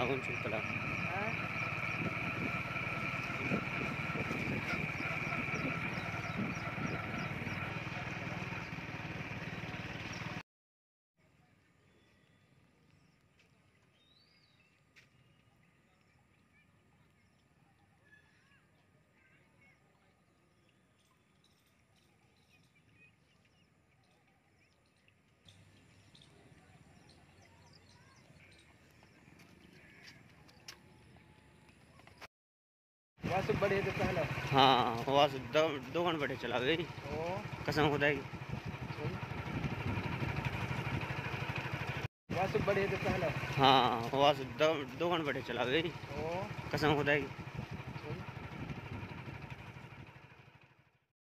कौन चुतला वासु बड़े तो पहला हाँ वासु दो घंटे बड़े चला गई कसम खुदा की वासु बड़े तो पहला हाँ वासु दो घंटे बड़े चला गई कसम खुदा की।